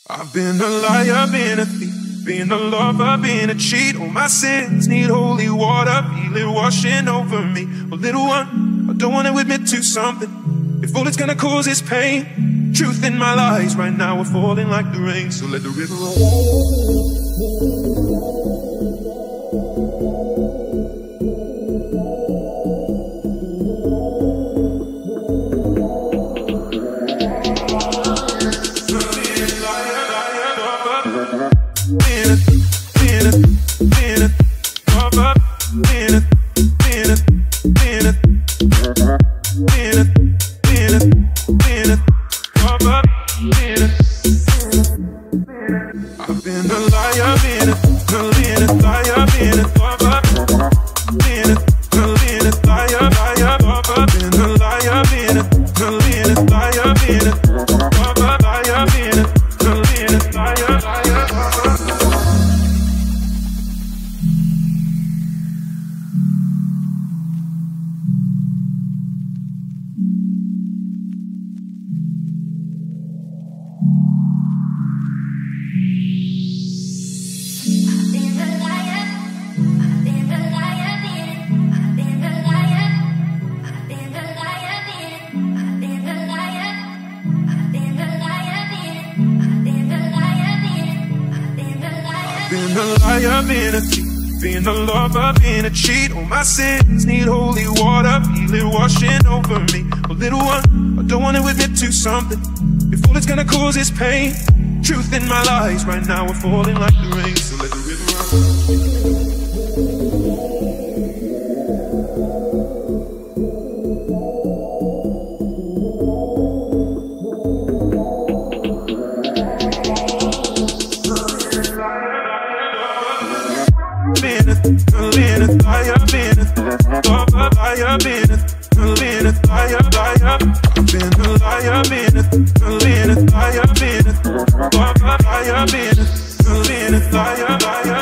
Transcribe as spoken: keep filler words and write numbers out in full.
I've been a liar, been a thief, been a lover, been a cheat. All my sins need holy water, feel it washing over me. Well, little one, I don't want to admit to something. If all it's gonna cause is pain, truth in my lies right now are falling like the rain. So let the river roll. Being a lover, being a cheat. All my sins need holy water, feel it washing over me. Well, little one, I don't want to admit to something. If all it's gonna cause is pain, truth in my lies right now are falling like the rain. So let the river run. Liar,